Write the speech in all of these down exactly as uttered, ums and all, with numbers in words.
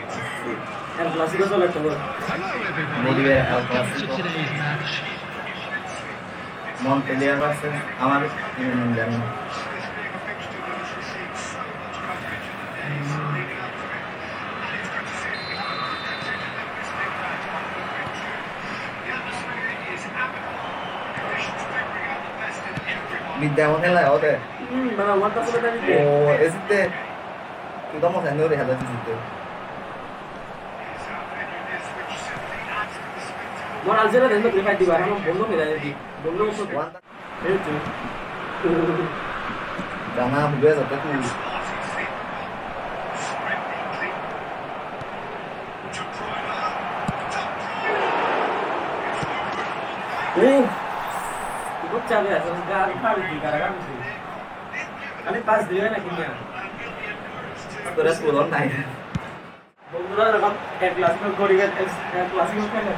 El clásico solo el color. Motivé el clásico. Montpellier versus আমার জানি না Vidiamo nella ode. Mm, ma quanta solo da dire? Oh, esiste. Chiudiamo se noi rihalda esiste. Ma alzare dentro prima di guardare un pollo mi dai di. Bollo so quanta. E tu. Dana buga sa tu. Eh. Kok cabe ya, sekarang kali di karakan sih. Kali pas dia nak kimia. Terus pulon naik. Bongula rakam एक class में कोडी का एक class में क्या है?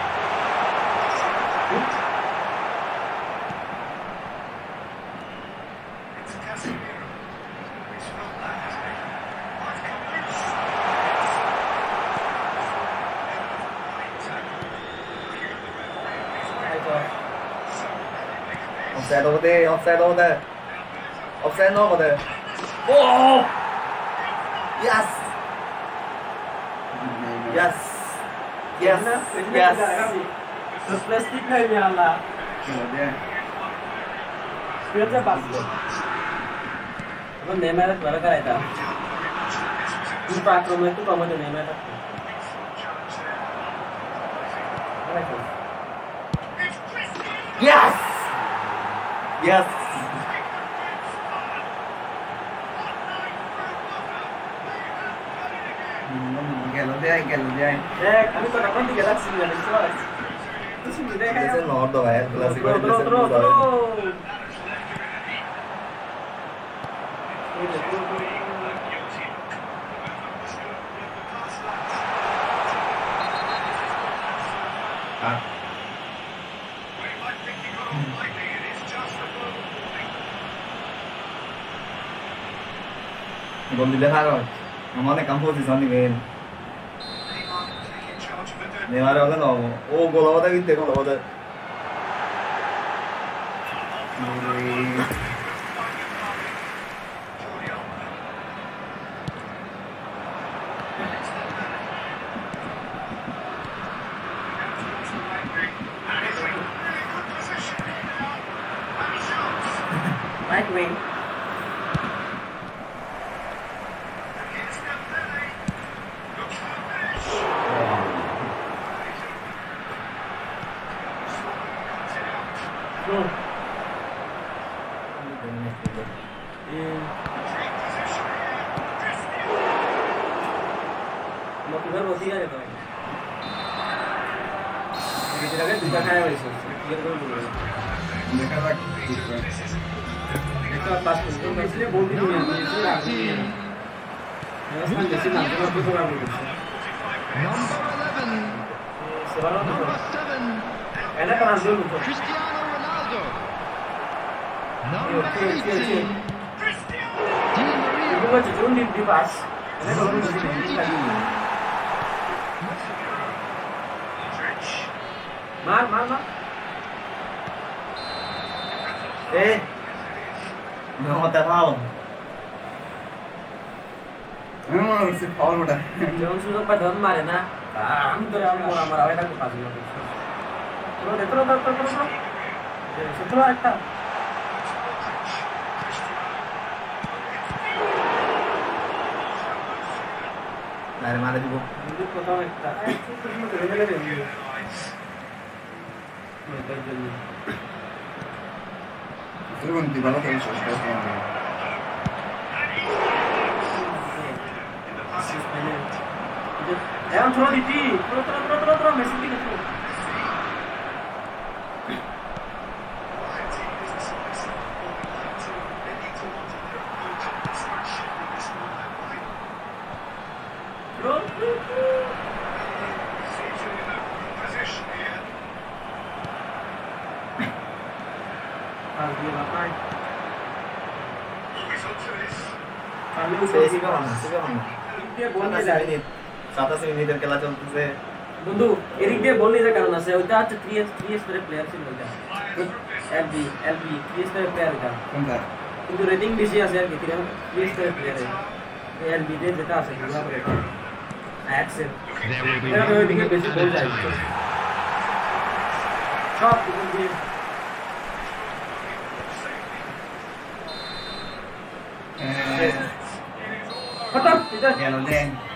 Offside over there, offside over there. Offside over there. Oh! Yes! Yes! Yes! Yes! तो plastic नहीं है वाला। फिर से बात करो। अब नेमार द्वारा कराया था। इस पात्रों में तो कम तो नेमार था। Yes! Yes! Gelo dai, gelo dai. Eh, kami kau dapat tiga ratus sembilan puluh soal. Terus sudah Ese kayak. no do है clásico Terus terus terus terus. Ah. Gol di dejaron. Namanya kampus di sana kan. Neymar akan no. Oh gol awal tadi gol awal tadi. Right wing. No. Mau keluar bosi aja tuh. Jadi kita kan juga kayak wes, kita dulu dulu. Mereka lagi. Itu pas itu mesnya bold itu yang itu lagi. Ya sekarang jadi nanti aku tuh orang dulu. Number eleven. Sekarang Number seven. enak kan dulu tuh. Cristiano Ronaldo. Oke Number oke oke. eighteen. Di Maria. Ibu mau jujur di di pas. Enak kalau di sini lagi. Mar mar mar. Eh. No te pago. No, se pago udah. Jangan sudah pada mar na. Ah, हम तो यार मोरा मोरा वाला को पास में. Terus terus terus terus terus. Setelah itu. Dari mana juga? Itu kota itu. Eh, itu semua terjadi lagi. Mereka jadi. Itu kan di bawah terus terus terus. Jangan throw di ti, throw throw throw throw throw Messi di itu. Throw throw throw. Ah, dia makan. Kalau Saya sih kan, sih kan. dia boleh dah. সাতাশি মিনিটের খেলা চলতেছে। বন্ধু এদিক দিয়ে বল নিয়ে কারণ আছে ওইটা হচ্ছে থ্রি এস থ্রি এস এর প্লেয়ার ছিল ওইটা এলবি এলবি থ্রি এস এর প্লেয়ার এটা কোনটা? কিন্তু রেটিং বেশি আছে আর কি থ্রি এস এর প্লেয়ার এলবি তে যেটা আছে গুলা করে অ্যাক্সেল There will be এটা no ওইদিকে বেশি বল যায় সব দিয়ে Eh, খতম এটা ya lo leen.